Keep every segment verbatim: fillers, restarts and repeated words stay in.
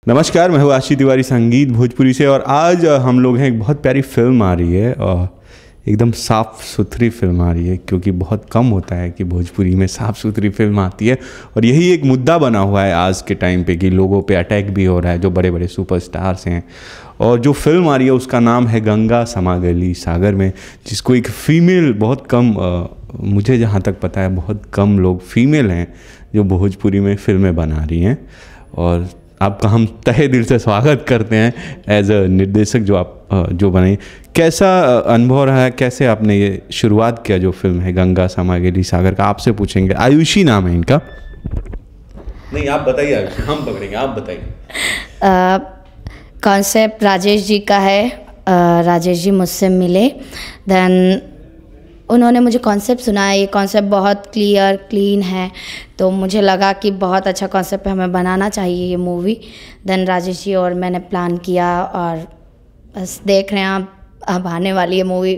नमस्कार, मैं हूँ आशीष तिवारी संगीत भोजपुरी से। और आज हम लोग हैं, एक बहुत प्यारी फिल्म आ रही है और एकदम साफ़ सुथरी फिल्म आ रही है, क्योंकि बहुत कम होता है कि भोजपुरी में साफ़ सुथरी फिल्म आती है। और यही एक मुद्दा बना हुआ है आज के टाइम पे कि लोगों पे अटैक भी हो रहा है, जो बड़े बड़े सुपरस्टार्स हैं। और जो फिल्म आ रही है उसका नाम है गंगा समा गली सागर में, जिसको एक फ़ीमेल बहुत कम आ, मुझे जहाँ तक पता है बहुत कम लोग फीमेल हैं जो भोजपुरी में फिल्में बना रही हैं। और आपका हम तहे दिल से स्वागत करते हैं एज अ निर्देशक जो आप जो बने। कैसा अनुभव रहा है, कैसे आपने ये शुरुआत किया जो फिल्म है गंगा समा गली सागर का? आपसे पूछेंगे। आयुषी नाम है इनका। नहीं, आप बताइए आयुषी, हम पकड़ेंगे, आप बताइए। कॉन्सेप्ट राजेश जी का है। uh, राजेश जी मुझसे मिले, देन उन्होंने मुझे कॉन्सेप्ट सुनाया। ये कॉन्सेप्ट बहुत क्लियर क्लीन है, तो मुझे लगा कि बहुत अच्छा कॉन्सेप्ट हमें बनाना चाहिए ये मूवी। देन राजेश जी और मैंने प्लान किया और बस देख रहे हैं आप, अब आने वाली है मूवी।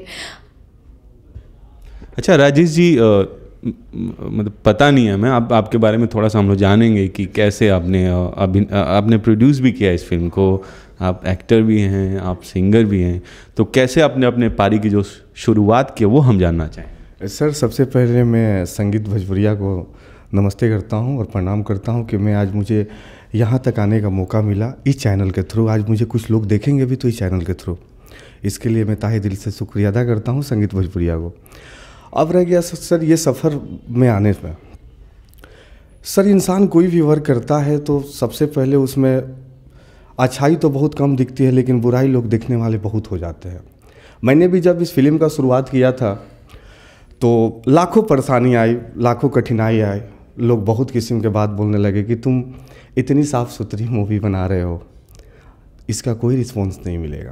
अच्छा राजेश जी, मतलब पता नहीं है, मैं आप आपके बारे में थोड़ा सा हम लोग जानेंगे कि कैसे आपने अभी आपने प्रोड्यूस भी किया इस फिल्म को। आप एक्टर भी हैं, आप सिंगर भी हैं, तो कैसे आपने अपने पारी की जो शुरुआत की वो हम जानना चाहें। सर, सबसे पहले मैं संगीत भोजपुरिया को नमस्ते करता हूं और प्रणाम करता हूं कि मैं आज मुझे यहां तक आने का मौका मिला इस चैनल के थ्रू। आज मुझे कुछ लोग देखेंगे भी तो इस चैनल के थ्रू, इसके लिए मैं ताहे दिल से शुक्रिया अदा करता हूं संगीत भोजपुरिया को। अब रह गया सर ये सफ़र में आने में। सर, इंसान कोई भी वर्क करता है तो सबसे पहले उसमें अच्छाई तो बहुत कम दिखती है, लेकिन बुराई लोग देखने वाले बहुत हो जाते हैं। मैंने भी जब इस फिल्म का शुरुआत किया था तो लाखों परेशानी आई, लाखों कठिनाई आई। लोग बहुत किस्म के बात बोलने लगे कि तुम इतनी साफ़ सुथरी मूवी बना रहे हो, इसका कोई रिस्पॉन्स नहीं मिलेगा।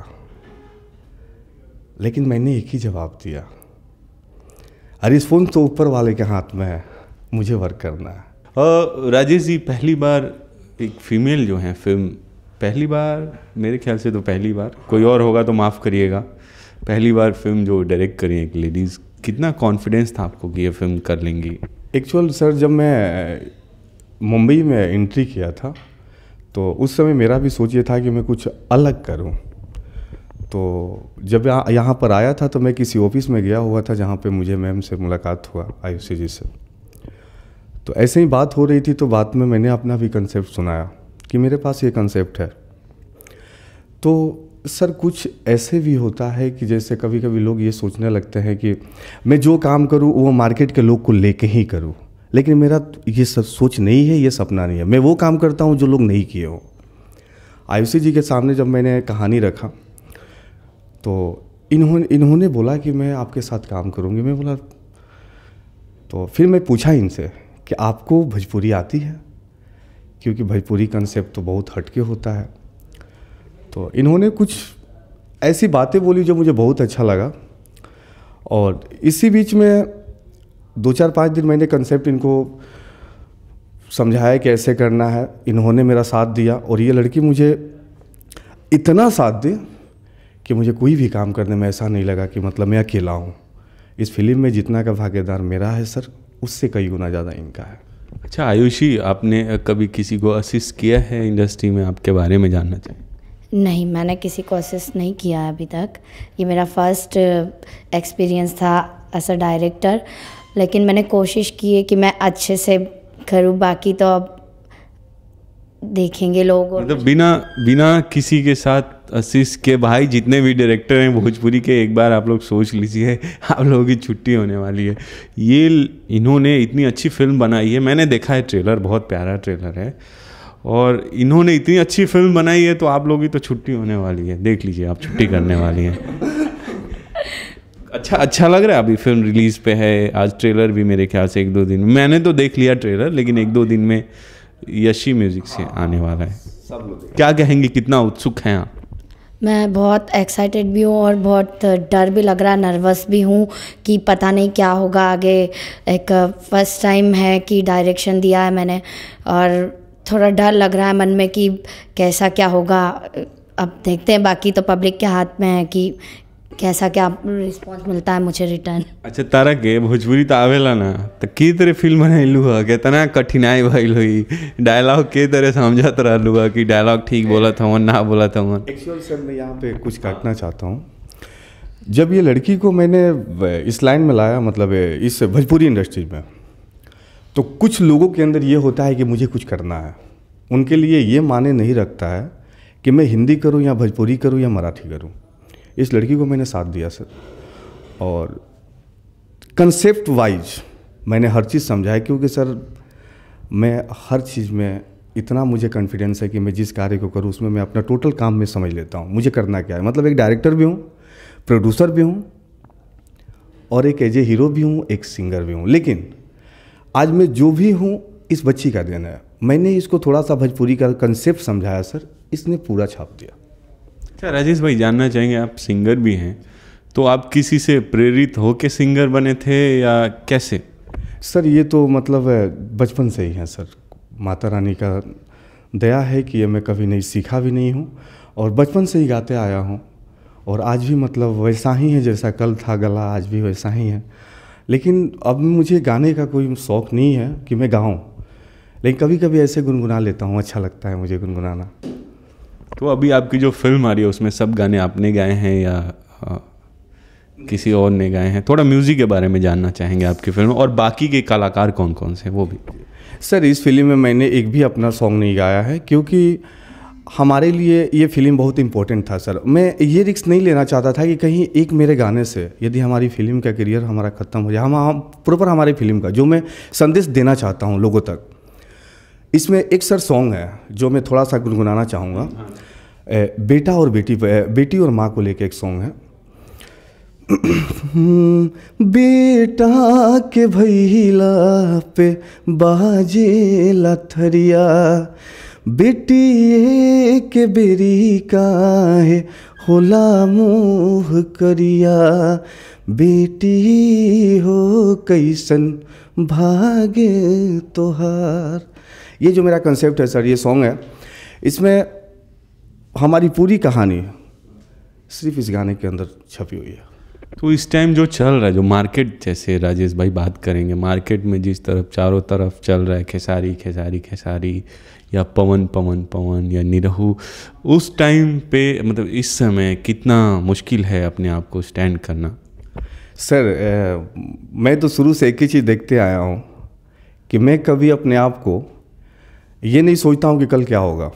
लेकिन मैंने एक ही जवाब दिया, रिस्पॉन्स तो ऊपर वाले के हाथ में है, मुझे वर्क करना है। राजेश जी, पहली बार एक फीमेल जो है फिल्म, पहली बार मेरे ख्याल से तो पहली बार, कोई और होगा तो माफ़ करिएगा, पहली बार फिल्म जो डायरेक्ट करी एक लेडीज़, कितना कॉन्फिडेंस था आपको कि ये फिल्म कर लेंगी? एक्चुअल सर, जब मैं मुंबई में एंट्री किया था तो उस समय मेरा भी सोच ये था कि मैं कुछ अलग करूं। तो जब यहाँ यहाँ पर आया था तो मैं किसी ऑफिस में गया हुआ था जहाँ पे मुझे मैम से मुलाकात हुआ, आयुषी जी से। तो ऐसे ही बात हो रही थी, तो बात में मैंने अपना भी कंसेप्ट सुनाया कि मेरे पास ये कंसेप्ट है। तो सर, कुछ ऐसे भी होता है कि जैसे कभी कभी लोग ये सोचने लगते हैं कि मैं जो काम करूं वो मार्केट के लोग को लेके ही करूं, लेकिन मेरा ये सब सोच नहीं है, ये सपना नहीं है। मैं वो काम करता हूं जो लोग नहीं किए हों। आयुषी जी के सामने जब मैंने कहानी रखा तो इन्होंने इन्होंने बोला कि मैं आपके साथ काम करूँगी। मैं बोला, तो फिर मैं पूछा इनसे कि आपको भोजपुरी आती है, क्योंकि भोजपुरी कंसेप्ट तो बहुत हटके होता है। तो इन्होंने कुछ ऐसी बातें बोली जो मुझे बहुत अच्छा लगा। और इसी बीच में दो चार पाँच दिन मैंने कंसेप्ट इनको समझाया कि ऐसे करना है। इन्होंने मेरा साथ दिया और ये लड़की मुझे इतना साथ दी कि मुझे कोई भी काम करने में ऐसा नहीं लगा कि मतलब मैं अकेला हूँ। इस फिल्म में जितना का भागीदार मेरा है सर, उससे कई गुना ज़्यादा इनका है। अच्छा आयुषी, आपने कभी किसी को असिस्ट किया है इंडस्ट्री में? आपके बारे में जानना चाहिए। नहीं, मैंने किसी को असिस्ट नहीं किया है अभी तक। ये मेरा फर्स्ट एक्सपीरियंस था एज अ डायरेक्टर, लेकिन मैंने कोशिश की है कि मैं अच्छे से करूँ। बाकी तो अब देखेंगे लोग। मतलब बिना बिना किसी के साथ असिस्ट के, भाई जितने भी डायरेक्टर हैं भोजपुरी के, एक बार आप लोग सोच लीजिए, आप लोगों की छुट्टी होने वाली है। ये इन्होंने इतनी अच्छी फिल्म बनाई है, मैंने देखा है ट्रेलर, बहुत प्यारा ट्रेलर है। और इन्होंने इतनी अच्छी फिल्म बनाई है तो आप लोगों की तो छुट्टी होने वाली है। देख लीजिए, आप छुट्टी करने वाली हैं। अच्छा अच्छा लग रहा है। अभी फिल्म रिलीज़ पे है, आज ट्रेलर भी मेरे ख्याल से एक दो दिन, मैंने तो देख लिया ट्रेलर, लेकिन एक दो दिन में यशी म्यूजिक से आने वाला है। सब लोग क्या कहेंगे, कितना उत्सुक हैं आप? मैं बहुत एक्साइटेड भी हूँ और बहुत डर भी लग रहा है, नर्वस भी हूँ कि पता नहीं क्या होगा आगे। एक फर्स्ट टाइम है कि डायरेक्शन दिया है मैंने, और थोड़ा डर लग रहा है मन में कि कैसा क्या होगा। अब देखते हैं, बाकी तो पब्लिक के हाथ में है कि कैसा क्या रिस्पॉन्स मिलता है मुझे रिटर्न। अच्छा तारा के भोजपुरी तो आवेला ना, तो की तरह फिल्म बनैलू है, कितना कठिनाई भइल हुई, डायलॉग के तरह समझत रहलू है कि डायलॉग ठीक बोलत हूँ ना बोलत हूँ। एक्चुअल सर मैं यहाँ पे कुछ काटना चाहता हूँ। जब ये लड़की को मैंने इस लाइन में लाया, मतलब इस भोजपुरी इंडस्ट्री में, तो कुछ लोगों के अंदर ये होता है कि मुझे कुछ करना है। उनके लिए ये माने नहीं रखता है कि मैं हिंदी करूँ या भोजपुरी करूँ या मराठी करूँ। इस लड़की को मैंने साथ दिया सर, और कंसेप्ट वाइज मैंने हर चीज़ समझाया, क्योंकि सर मैं हर चीज़ में इतना मुझे कॉन्फिडेंस है कि मैं जिस कार्य को करूँ उसमें मैं अपना टोटल काम में समझ लेता हूँ मुझे करना क्या है। मतलब एक डायरेक्टर भी हूँ, प्रोड्यूसर भी हूँ, और एक एज ए हीरो भी हूँ, एक सिंगर भी हूँ। लेकिन आज मैं जो भी हूँ इस बच्ची का देन है। मैंने इसको थोड़ा सा भोजपुरी का कंसेप्ट समझाया सर, इसने पूरा छाप दिया। अच्छा राजेश भाई, जानना चाहेंगे, आप सिंगर भी हैं, तो आप किसी से प्रेरित हो के सिंगर बने थे या कैसे? सर ये तो मतलब बचपन से ही है सर, माता रानी का दया है कि ये मैं कभी नहीं सीखा भी नहीं हूँ, और बचपन से ही गाते आया हूँ, और आज भी मतलब वैसा ही है जैसा कल था गला, आज भी वैसा ही है। लेकिन अब मुझे गाने का कोई शौक़ नहीं है कि मैं गाऊँ, लेकिन कभी कभी ऐसे गुनगुना लेता हूँ, अच्छा लगता है मुझे गुनगुनाना। तो अभी आपकी जो फिल्म आ रही है उसमें सब गाने आपने गाए हैं या आ, किसी और ने गाए हैं? थोड़ा म्यूज़िक के बारे में जानना चाहेंगे आपकी फिल्म, और बाकी के कलाकार कौन कौन से वो भी। सर इस फिल्म में मैंने एक भी अपना सॉन्ग नहीं गाया है, क्योंकि हमारे लिए ये फिल्म बहुत इंपॉर्टेंट था सर। मैं ये रिस्क नहीं लेना चाहता था कि कहीं एक मेरे गाने से यदि हमारी फिल्म का करियर हमारा ख़त्म हो जाए। हम प्रॉपर हमारी फिल्म का जो मैं संदेश देना चाहता हूँ लोगों तक, इसमें एक सर सॉन्ग है जो मैं थोड़ा सा गुनगुनाना चाहूँगा। बेटा और बेटी बेटी और माँ को लेके एक सॉन्ग है। बेटा के भैला पे बाजे लथरिया, बेटी के बेरी काहे होला मुँह करिया, बेटी हो कैसन भागे तोहार। ये जो मेरा कंसेप्ट है सर, ये सॉन्ग है, इसमें हमारी पूरी कहानी सिर्फ इस गाने के अंदर छपी हुई है। तो इस टाइम जो चल रहा है, जो मार्केट, जैसे राजेश भाई बात करेंगे, मार्केट में जिस तरफ चारों तरफ चल रहा है खेसारी खेसारी खेसारी या पवन पवन पवन या निरहू, उस टाइम पे मतलब इस समय कितना मुश्किल है अपने आप को स्टैंड करना? सर ए, मैं तो शुरू से एक ही चीज़ देखते आया हूँ कि मैं कभी अपने आप को ये नहीं सोचता हूँ कि कल क्या होगा,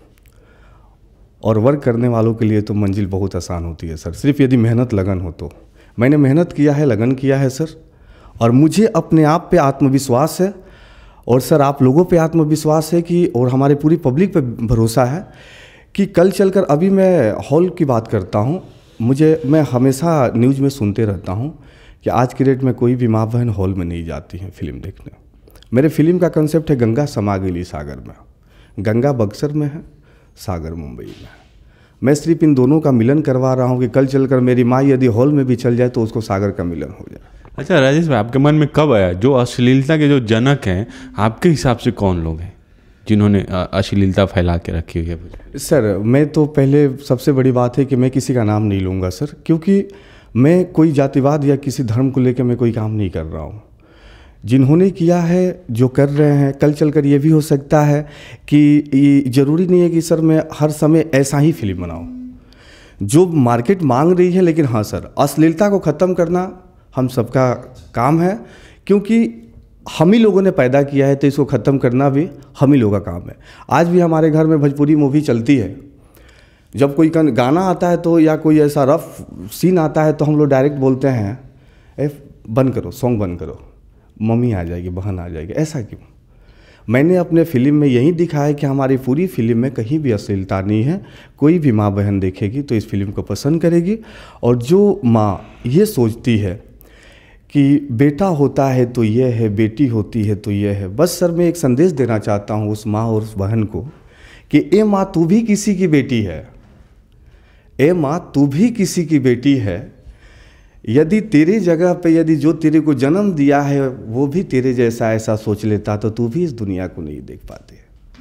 और वर्क करने वालों के लिए तो मंजिल बहुत आसान होती है सर, सिर्फ यदि मेहनत लगन हो तो। मैंने मेहनत किया है, लगन किया है सर, और मुझे अपने आप पे आत्मविश्वास है, और सर आप लोगों पे आत्मविश्वास है कि, और हमारे पूरी पब्लिक पे भरोसा है कि कल चलकर, अभी मैं हॉल की बात करता हूँ, मुझे मैं हमेशा न्यूज़ में सुनते रहता हूँ कि आज की डेट में कोई भी माँ बहन हॉल में नहीं जाती हैं फिल्म देखने। मेरे फिल्म का कंसेप्ट है गंगा समा गई सागर में। गंगा बक्सर में है, सागर मुंबई में है। मैं सिर्फ इन दोनों का मिलन करवा रहा हूँ कि कल चलकर मेरी माँ यदि हॉल में भी चल जाए तो उसको सागर का मिलन हो जाए। अच्छा राजेश भाई, आपके मन में कब आया, जो अश्लीलता के जो जनक हैं आपके हिसाब से कौन लोग हैं जिन्होंने अश्लीलता फैला के रखी हुई है? सर मैं तो पहले सबसे बड़ी बात है कि मैं किसी का नाम नहीं लूँगा सर, क्योंकि मैं कोई जातिवाद या किसी धर्म को लेकर मैं कोई काम नहीं कर रहा हूँ। जिन्होंने किया है, जो कर रहे हैं, कल चलकर ये भी हो सकता है कि ज़रूरी नहीं है कि सर मैं हर समय ऐसा ही फिल्म बनाऊँ जो मार्केट मांग रही है। लेकिन हाँ सर, अश्लीलता को ख़त्म करना हम सबका काम है, क्योंकि हम ही लोगों ने पैदा किया है, तो इसको ख़त्म करना भी हम ही लोगों का काम है। आज भी हमारे घर में भोजपुरी मूवी चलती है, जब कोई गाना आता है तो या कोई ऐसा रफ सीन आता है तो हम लोग डायरेक्ट बोलते हैं ए बंद करो, सॉन्ग बंद करो, मम्मी आ जाएगी, बहन आ जाएगी। ऐसा क्यों? मैंने अपने फिल्म में यही दिखाया कि हमारी पूरी फिल्म में कहीं भी अश्लीलता नहीं है। कोई भी माँ बहन देखेगी तो इस फिल्म को पसंद करेगी, और जो माँ ये सोचती है कि बेटा होता है तो ये है, बेटी होती है तो ये है, बस सर मैं एक संदेश देना चाहता हूँ उस माँ और उस बहन को कि ए माँ तू भी किसी की बेटी है, ए माँ तू भी किसी की बेटी है। यदि तेरी जगह पे यदि जो तेरे को जन्म दिया है वो भी तेरे जैसा ऐसा सोच लेता तो तू भी इस दुनिया को नहीं देख पाते।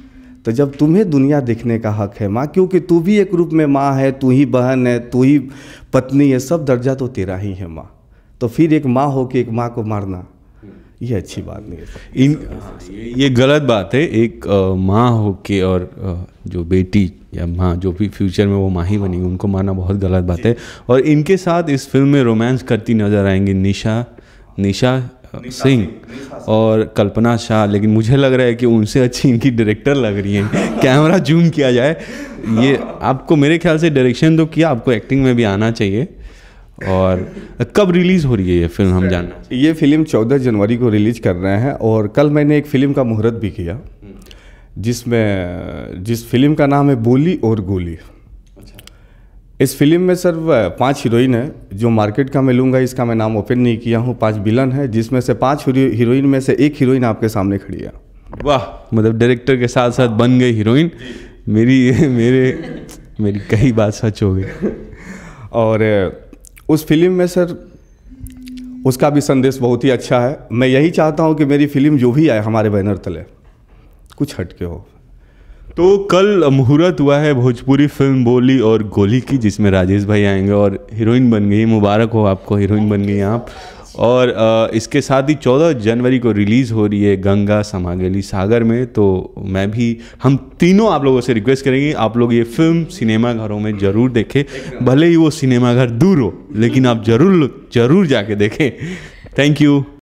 तो जब तुम्हें दुनिया देखने का हक है माँ, क्योंकि तू भी एक रूप में माँ है, तू ही बहन है, तू ही पत्नी है, सब दर्जा तो तेरा ही है माँ। तो फिर एक माँ हो के एक माँ को मारना, ये अच्छी बात नहीं है। इन ये गलत बात है। एक अ, माँ हो के और अ, जो बेटी या माँ जो भी फ्यूचर में वो माँ ही बनेगी, उनको मारना बहुत गलत बात है। और इनके साथ इस फिल्म में रोमांस करती नजर आएंगी निशा निशा सिंह और कल्पना शाह, लेकिन मुझे लग रहा है कि उनसे अच्छी इनकी डायरेक्टर लग रही हैं। कैमरा जूम किया जाए, ये आपको मेरे ख्याल से डायरेक्शन तो किया, आपको एक्टिंग में भी आना चाहिए। और कब रिलीज़ हो रही है ये फिल्म, हम जानना चाहिए। ये फिल्म चौदह जनवरी को रिलीज कर रहे हैं और कल मैंने एक फिल्म का मुहूर्त भी किया, जिसमें जिस फिल्म का नाम है बोली और गोली। इस फिल्म में सर पांच हीरोइन है, जो मार्केट का मैं लूँगा, इसका मैं नाम ओपन नहीं किया हूँ। पांच विलन है, जिसमें से पांच हीरोइन में से एक हीरोइन आपके सामने खड़ी है। वाह, मतलब डायरेक्टर के साथ साथ बन गई हीरोइन। मेरी मेरे मेरी कई बात सच हो गई। और उस फिल्म में सर उसका भी संदेश बहुत ही अच्छा है। मैं यही चाहता हूँ कि मेरी फिल्म जो भी आए हमारे बैनर तले कुछ हटके हो। तो कल मुहूर्त हुआ है भोजपुरी फिल्म बोली और गोली की, जिसमें राजेश भाई आएंगे और हीरोइन बन गई। मुबारक हो आपको, हीरोइन बन गई आप। और आ, इसके साथ ही चौदह जनवरी को रिलीज़ हो रही है गंगा समा गेली सागर में। तो मैं भी, हम तीनों आप लोगों से रिक्वेस्ट करेंगे, आप लोग ये फिल्म सिनेमा घरों में ज़रूर देखें। भले ही वो सिनेमा घर दूर हो, लेकिन आप ज़रूर ज़रूर जाके देखें। Thank you.